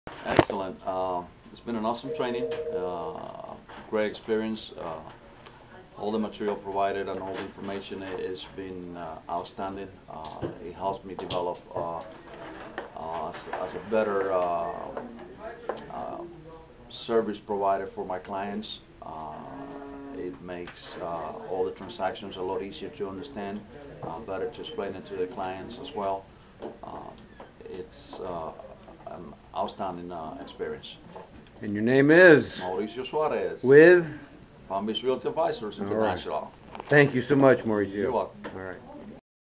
Excellent. It's been an awesome training, great experience. All the material provided and all the information has been outstanding. It helps me develop as a better service provider for my clients. It makes all the transactions a lot easier to understand, better to explain it to the clients as well. It's an outstanding experience. And your name is? Mauricio Suarez With? Palm Beach Realty Advisors International. Thank you so much, Mauricio. You're welcome. All right.